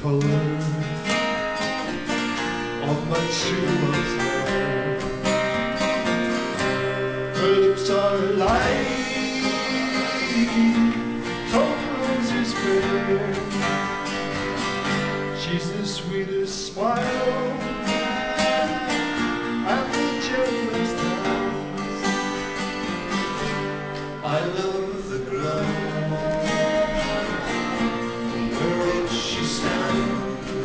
color of my true love's hair. Her lips are light, her nose is fair. She's the sweetest smile and the gentlest hands. I love the ground on which she stands.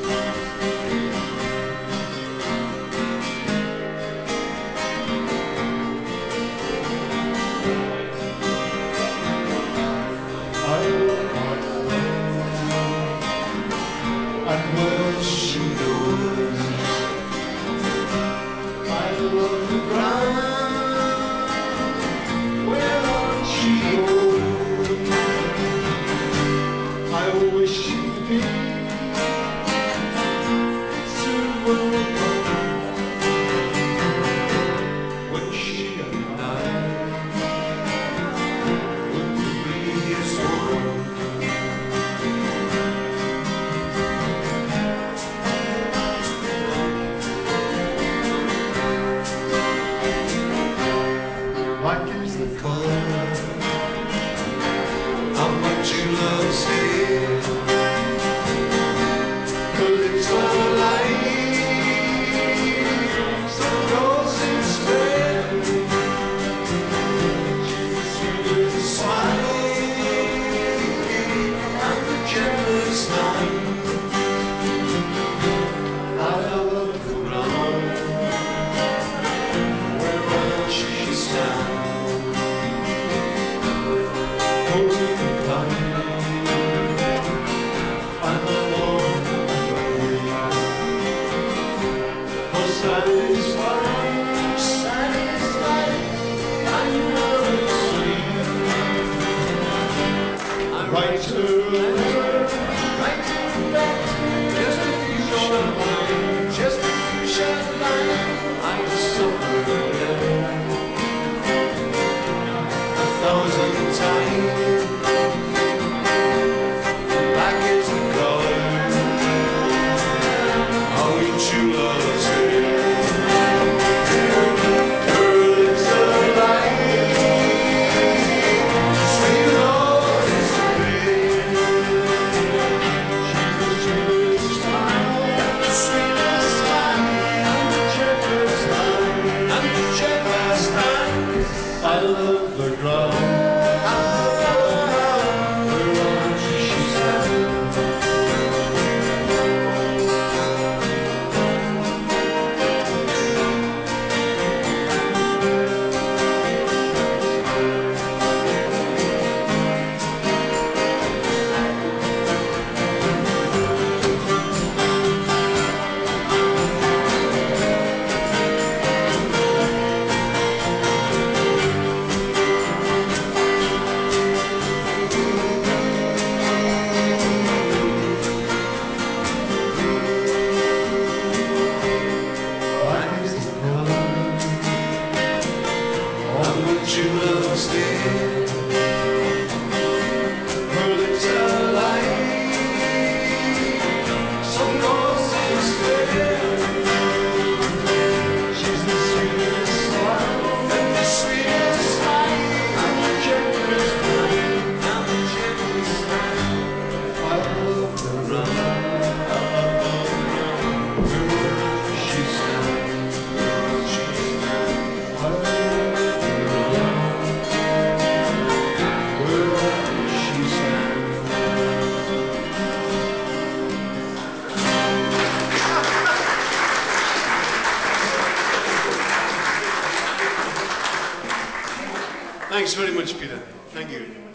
I love my love and what she knows. I love the ground where she goes. I wish she'd be soon will come when she and I would be as one. Black is the color of my true love's hair. Her lips are light, some roses red. She's the sweetest smile and the gentlest hand. I love the ground where she stands. Holding the pine, I'm alone and away. For satisfied, satisfied, I'm never sweet. I write her a letter, write her back, just a few short lines, just a few short lines. I suffer there 1,000 times. Black is the color of your true love's hair. Her lips are light, sweet Lord is fair. She's the sweetest smile, the sweetest smile, and the gentlest hand, and the gentlest hand. I love the ground. True love's dead. Her lips are light, some roses red. She's the sweetest smile and the sweetest smile, and the gentlest mind, and the gentlest mind. I love the ground where she stands. I love Thanks very much, Peter. Thank you.